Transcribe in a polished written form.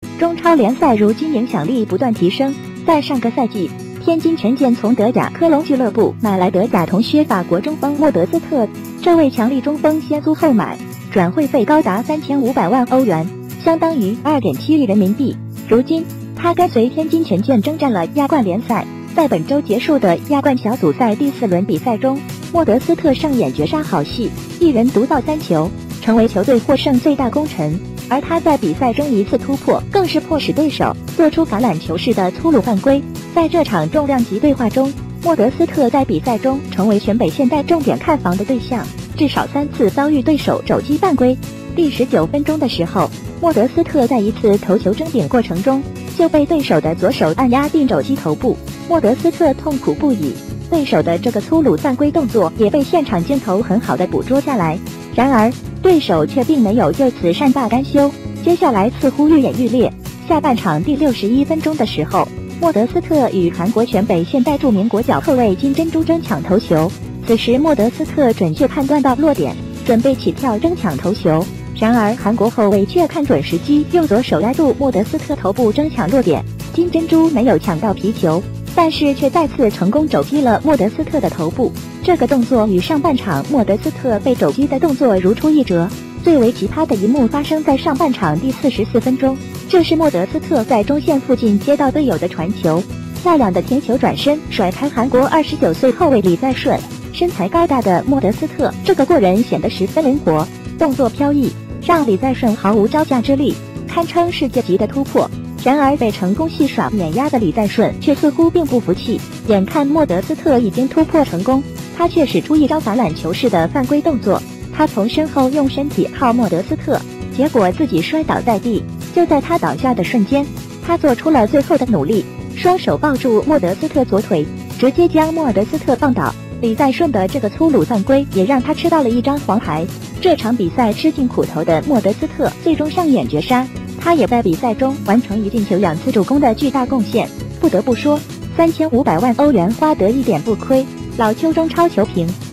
中超联赛如今影响力不断提升，在上个赛季，天津权健从德甲科隆俱乐部买来德甲同靴法国中锋莫德斯特，这位强力中锋先租后买，转会费高达3500万欧元，相当于2.7亿人民币。如今，他跟随天津权健征战了亚冠联赛，在本周结束的亚冠小组赛第4轮比赛中，莫德斯特上演绝杀好戏，一人独造3球，成为球队获胜最大功臣。而他在比赛中一次突破，更是迫使对手做出橄榄球式的粗鲁犯规。在这场重量级对话中，莫德斯特在比赛中成为全北现代重点看防的对象，至少3次遭遇对手肘击犯规。第19分钟的时候，莫德斯特在一次头球争顶过程中就被对手的左手按压并肘击头部，莫德斯特痛苦不已。对手的这个粗鲁犯规动作也被现场镜头很好的捕捉下来。然而，对手却并没有就此善罢甘休，接下来似乎愈演愈烈。下半场第61分钟的时候，莫德斯特与韩国全北现代著名国脚后卫金珍珠争抢头球。此时莫德斯特准确判断到落点，准备起跳争抢头球。然而韩国后卫却看准时机，用左手压住莫德斯特头部争抢落点。金珍珠没有抢到皮球，但是却再次成功肘击了莫德斯特的头部。这个动作与上半场莫德斯特被肘击的动作如出一辙。最为奇葩的一幕发生在上半场第44分钟，这是莫德斯特在中线附近接到队友的传球，漂亮的停球转身甩开韩国29岁后卫李在顺。身材高大的莫德斯特这个过人显得十分灵活，动作飘逸，让李在顺毫无招架之力，堪称世界级的突破。然而被成功戏耍碾压的李在顺却似乎并不服气，眼看莫德斯特已经突破成功，他却使出一招橄榄球式的犯规动作。他从身后用身体靠莫德斯特，结果自己摔倒在地。就在他倒下的瞬间，他做出了最后的努力，双手抱住莫德斯特左腿，直接将莫德斯特棒倒。李在顺的这个粗鲁犯规也让他吃到了一张黄牌。这场比赛吃尽苦头的莫德斯特最终上演绝杀，他也在比赛中完成1进球2次助攻的巨大贡献。不得不说，3500万欧元花得一点不亏。老邱中超球评。